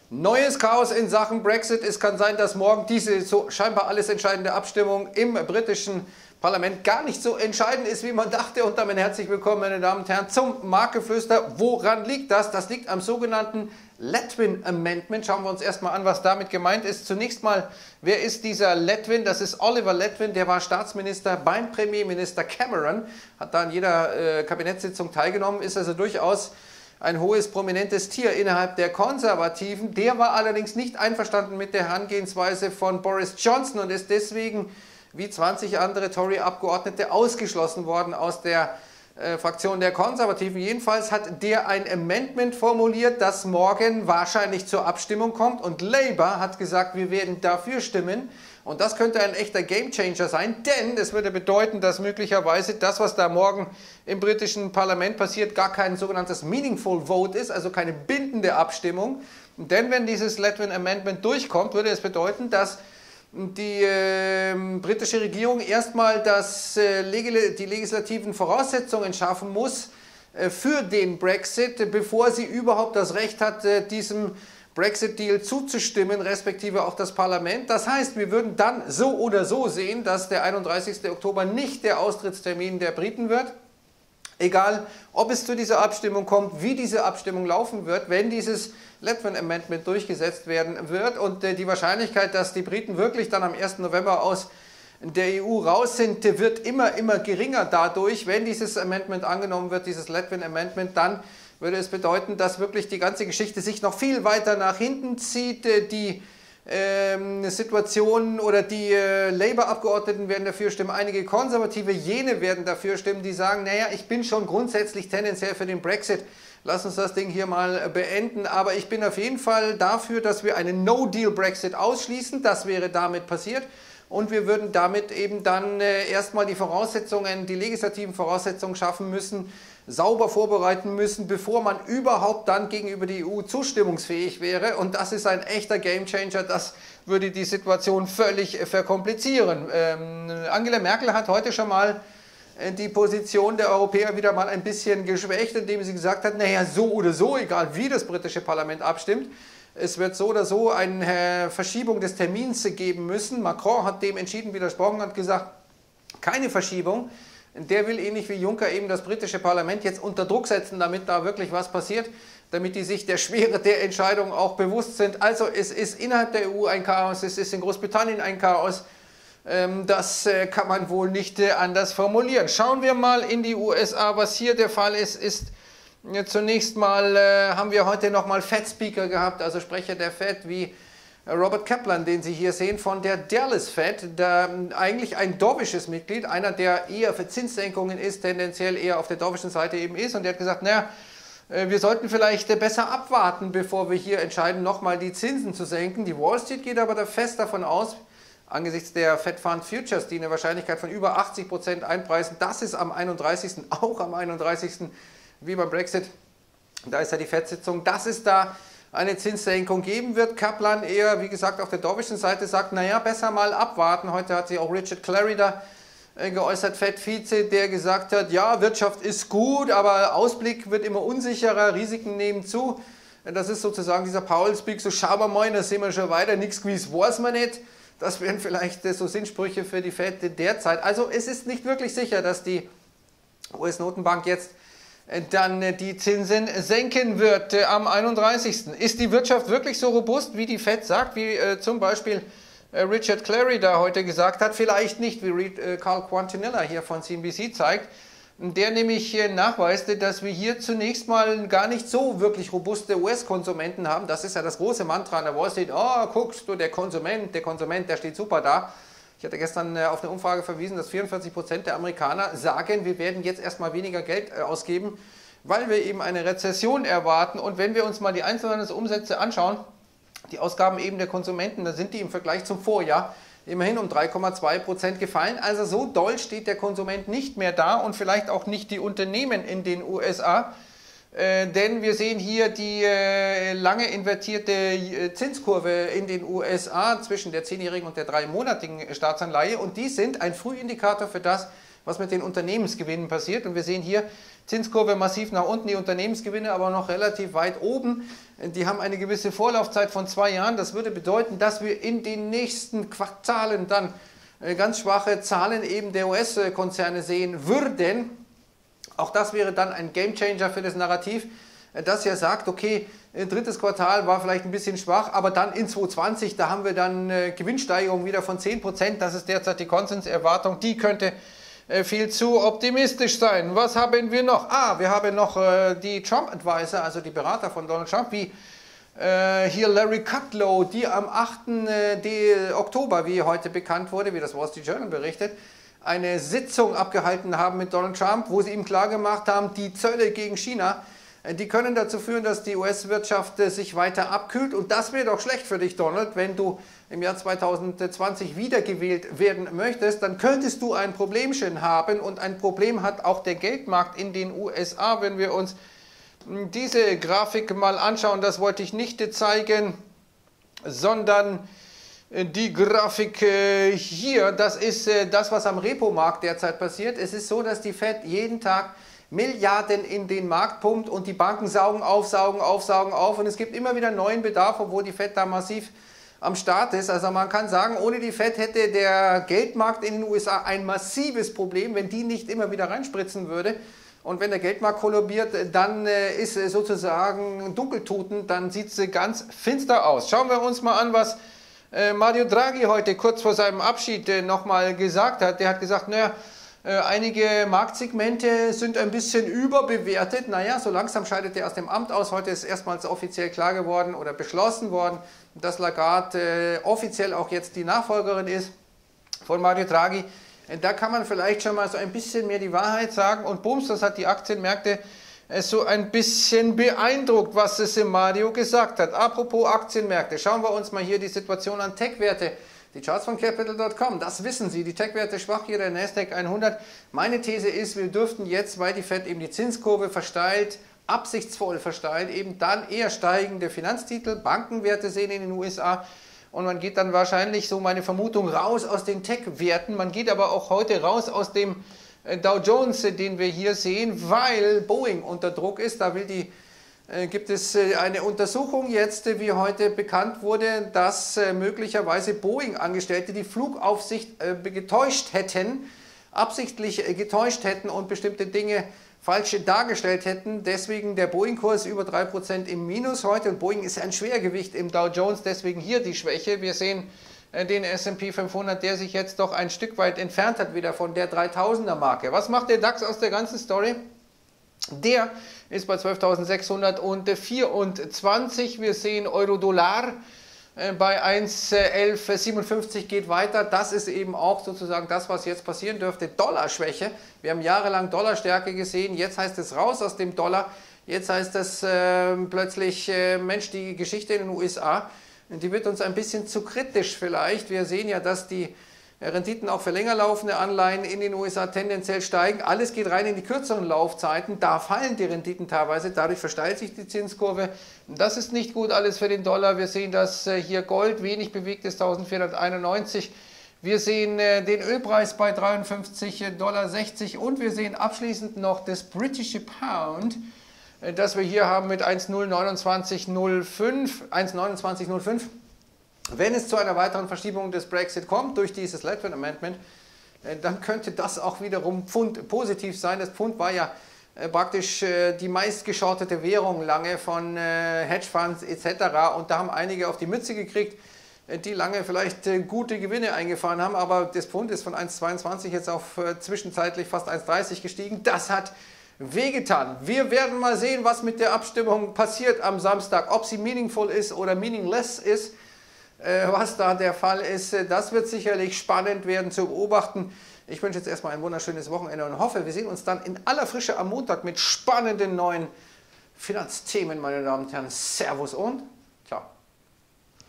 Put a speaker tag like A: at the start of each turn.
A: Neues Chaos in Sachen Brexit. Es kann sein, dass morgen diese so scheinbar alles entscheidende Abstimmung im britischen Parlament gar nicht so entscheidend ist, wie man dachte. Und damit herzlich willkommen, meine Damen und Herren, zum Marktgeflüster. Woran liegt das? Das liegt am sogenannten Letwin Amendment. Schauen wir uns erstmal an, was damit gemeint ist. Zunächst mal, wer ist dieser Letwin? Das ist Oliver Letwin, der war Staatsminister beim Premierminister Cameron, hat da an jeder Kabinettssitzung teilgenommen, ist also durchaus ein hohes, prominentes Tier innerhalb der Konservativen. Der war allerdings nicht einverstanden mit der Herangehensweise von Boris Johnson und ist deswegen, wie 20 andere Tory-Abgeordnete, ausgeschlossen worden aus der Fraktion der Konservativen. Jedenfalls hat der ein Amendment formuliert, das morgen wahrscheinlich zur Abstimmung kommt. Und Labour hat gesagt, wir werden dafür stimmen. Und das könnte ein echter Gamechanger sein, denn es würde bedeuten, dass möglicherweise das, was da morgen im britischen Parlament passiert, gar kein sogenanntes Meaningful Vote ist, also keine bindende Abstimmung. Denn wenn dieses Letwin Amendment durchkommt, würde es bedeuten, dass die britische Regierung erstmal die legislativen Voraussetzungen schaffen muss für den Brexit, bevor sie überhaupt das Recht hat, diesem Brexit-Deal zuzustimmen, respektive auch das Parlament. Das heißt, wir würden dann so oder so sehen, dass der 31. Oktober nicht der Austrittstermin der Briten wird. Egal, ob es zu dieser Abstimmung kommt, wie diese Abstimmung laufen wird, wenn dieses Letwin Amendment durchgesetzt werden wird. Und die Wahrscheinlichkeit, dass die Briten wirklich dann am 1. November aus der EU raus sind, wird immer geringer dadurch. Wenn dieses Amendment angenommen wird, dieses Letwin Amendment, dann würde es bedeuten, dass wirklich die ganze Geschichte sich noch viel weiter nach hinten zieht. Die Situation oder die Labour-Abgeordneten werden dafür stimmen, einige Konservative, jene werden dafür stimmen, die sagen, naja, ich bin schon grundsätzlich tendenziell für den Brexit, lass uns das Ding hier mal beenden, aber ich bin auf jeden Fall dafür, dass wir einen No-Deal-Brexit ausschließen, das wäre damit passiert. Und wir würden damit eben dann erstmal die Voraussetzungen, die legislativen Voraussetzungen schaffen müssen, sauber vorbereiten müssen, bevor man überhaupt dann gegenüber der EU zustimmungsfähig wäre. Und das ist ein echter Gamechanger, das würde die Situation völlig verkomplizieren. Angela Merkel hat heute schon mal die Position der Europäer wieder mal ein bisschen geschwächt, indem sie gesagt hat, naja, so oder so, egal wie das britische Parlament abstimmt, es wird so oder so eine Verschiebung des Termins geben müssen. Macron hat dem entschieden widersprochen, hat gesagt, keine Verschiebung. Der will ähnlich wie Juncker eben das britische Parlament jetzt unter Druck setzen, damit da wirklich was passiert, damit die sich der Schwere der Entscheidung auch bewusst sind. Also es ist innerhalb der EU ein Chaos, es ist in Großbritannien ein Chaos. Das kann man wohl nicht anders formulieren. Schauen wir mal in die USA, was hier der Fall ist. Zunächst mal haben wir heute nochmal Fed-Speaker gehabt, also Sprecher der Fed wie Robert Kaplan, den Sie hier sehen, von der Dallas Fed, eigentlich ein dovisches Mitglied, einer, der eher für Zinssenkungen ist, tendenziell eher auf der dovischen Seite eben ist. Und der hat gesagt, naja, wir sollten vielleicht besser abwarten, bevor wir hier entscheiden, nochmal die Zinsen zu senken. Die Wall Street geht aber da fest davon aus, angesichts der Fed Fund Futures, die eine Wahrscheinlichkeit von über 80% einpreisen, dass es am 31., auch am 31., wie beim Brexit, da ist ja die Fed-Sitzung, dass es da eine Zinssenkung geben wird. Kaplan eher, wie gesagt, auf der dovischen Seite sagt, naja, besser mal abwarten. Heute hat sich auch Richard Clarey da geäußert, Fed-Vize, der gesagt hat, ja, Wirtschaft ist gut, aber Ausblick wird immer unsicherer, Risiken nehmen zu. Das ist sozusagen dieser Powell-Speak, so schauen wir mal, da sehen wir schon weiter, nichts gewiss weiß man nicht. Das wären vielleicht so Sinnsprüche für die Fed derzeit. Also es ist nicht wirklich sicher, dass die US-Notenbank jetzt dann die Zinsen senken wird am 31. Ist die Wirtschaft wirklich so robust, wie die Fed sagt, wie zum Beispiel Richard Clarey da heute gesagt hat? Vielleicht nicht, wie Carl Quintanilla hier von CNBC zeigt, der nämlich nachweist, dass wir hier zunächst mal gar nicht so wirklich robuste US-Konsumenten haben. Das ist ja das große Mantra an der Wall Street. Oh, guckst du, der Konsument, der steht super da. Ich hatte gestern auf eine Umfrage verwiesen, dass 44% der Amerikaner sagen, wir werden jetzt erstmal weniger Geld ausgeben, weil wir eben eine Rezession erwarten. Und wenn wir uns mal die einzelnen Umsätze anschauen, die Ausgaben eben der Konsumenten, da sind die im Vergleich zum Vorjahr immerhin um 3,2% gefallen. Also so doll steht der Konsument nicht mehr da und vielleicht auch nicht die Unternehmen in den USA. Denn wir sehen hier die lange invertierte Zinskurve in den USA zwischen der 10-jährigen und der 3-monatigen Staatsanleihe und die sind ein Frühindikator für das, was mit den Unternehmensgewinnen passiert. Und wir sehen hier Zinskurve massiv nach unten, die Unternehmensgewinne aber noch relativ weit oben. Die haben eine gewisse Vorlaufzeit von 2 Jahren. Das würde bedeuten, dass wir in den nächsten Quartalen dann ganz schwache Zahlen eben der US-Konzerne sehen würden. Auch das wäre dann ein Gamechanger für das Narrativ, das ja sagt, okay, drittes Quartal war vielleicht ein bisschen schwach, aber dann in 2020, da haben wir dann Gewinnsteigerung wieder von 10%. Das ist derzeit die Konsenserwartung. Die könnte viel zu optimistisch sein. Was haben wir noch? Wir haben noch die Trump-Advisor, also die Berater von Donald Trump, wie hier Larry Kudlow, die am 8. Oktober, wie heute bekannt wurde, wie das Wall Street Journal berichtet, eine Sitzung abgehalten haben mit Donald Trump, wo sie ihm klargemacht haben, die Zölle gegen China, die können dazu führen, dass die US-Wirtschaft sich weiter abkühlt. Und das wäre doch schlecht für dich, Donald, wenn du im Jahr 2020 wiedergewählt werden möchtest, dann könntest du ein Problemchen haben. Und ein Problem hat auch der Geldmarkt in den USA, wenn wir uns diese Grafik mal anschauen. Das wollte ich nicht zeigen, sondern die Grafik hier, das ist das, was am Repo-Markt derzeit passiert. Es ist so, dass die Fed jeden Tag Milliarden in den Markt pumpt und die Banken saugen auf und es gibt immer wieder neuen Bedarf, obwohl die Fed da massiv am Start ist. Also man kann sagen, ohne die Fed hätte der Geldmarkt in den USA ein massives Problem, wenn die nicht immer wieder reinspritzen würde. Und wenn der Geldmarkt kollabiert, dann ist sozusagen Dunkeltoten, dann sieht es ganz finster aus. Schauen wir uns mal an, was Mario Draghi heute kurz vor seinem Abschied nochmal gesagt hat. Der hat gesagt, naja, einige Marktsegmente sind ein bisschen überbewertet. Naja, so langsam scheidet er aus dem Amt aus. Heute ist erstmals offiziell klar geworden oder beschlossen worden, dass Lagarde offiziell auch jetzt die Nachfolgerin ist von Mario Draghi. Da kann man vielleicht schon mal so ein bisschen mehr die Wahrheit sagen. Und bums, das hat die Aktienmärkte so ein bisschen beeindruckt, was es Mario gesagt hat. Apropos Aktienmärkte, schauen wir uns mal hier die Situation an. Tech-Werte. Die Charts von Capital.com, das wissen Sie, die Tech-Werte schwach, hier der Nasdaq 100. Meine These ist, wir dürften jetzt, weil die Fed eben die Zinskurve versteilt, absichtsvoll versteilt, eben dann eher steigende Finanztitel, Bankenwerte sehen in den USA und man geht dann wahrscheinlich, so meine Vermutung, raus aus den Tech-Werten. Man geht aber auch heute raus aus dem Dow Jones, den wir hier sehen, weil Boeing unter Druck ist. Da gibt es eine Untersuchung jetzt, wie heute bekannt wurde, dass möglicherweise Boeing-Angestellte die Flugaufsicht getäuscht hätten, absichtlich getäuscht hätten und bestimmte Dinge falsch dargestellt hätten. Deswegen der Boeing-Kurs über 3% im Minus heute und Boeing ist ein Schwergewicht im Dow Jones, deswegen hier die Schwäche. Wir sehen den S&P 500, der sich jetzt doch ein Stück weit entfernt hat wieder von der 3000er Marke. Was macht der DAX aus der ganzen Story? Der ist bei 12.624. Wir sehen Euro-Dollar bei 1,1157 geht weiter. Das ist eben auch sozusagen das, was jetzt passieren dürfte. Dollarschwäche. Wir haben jahrelang Dollarstärke gesehen. Jetzt heißt es raus aus dem Dollar. Jetzt heißt es plötzlich, Mensch, die Geschichte in den USA, die wird uns ein bisschen zu kritisch vielleicht. Wir sehen ja, dass die Renditen auch für länger laufende Anleihen in den USA tendenziell steigen. Alles geht rein in die kürzeren Laufzeiten. Da fallen die Renditen teilweise. Dadurch versteilt sich die Zinskurve. Das ist nicht gut alles für den Dollar. Wir sehen, dass hier Gold wenig bewegt ist, 1491. Wir sehen den Ölpreis bei 53,60 Dollar und wir sehen abschließend noch das britische Pound, das wir hier haben mit 1,2905. Wenn es zu einer weiteren Verschiebung des Brexit kommt durch dieses Letwin Amendment, dann könnte das auch wiederum Pfund positiv sein. Das Pfund war ja praktisch die meistgeschortete Währung lange von Hedgefonds etc. Und da haben einige auf die Mütze gekriegt, die lange vielleicht gute Gewinne eingefahren haben. Aber das Pfund ist von 1,22 jetzt auf zwischenzeitlich fast 1,30 gestiegen. Das hat wehgetan. Wir werden mal sehen, was mit der Abstimmung passiert am Samstag, ob sie meaningful ist oder meaningless ist. Was da der Fall ist, das wird sicherlich spannend werden zu beobachten. Ich wünsche jetzt erstmal ein wunderschönes Wochenende und hoffe, wir sehen uns dann in aller Frische am Montag mit spannenden neuen Finanzthemen, meine Damen und Herren. Servus und ciao.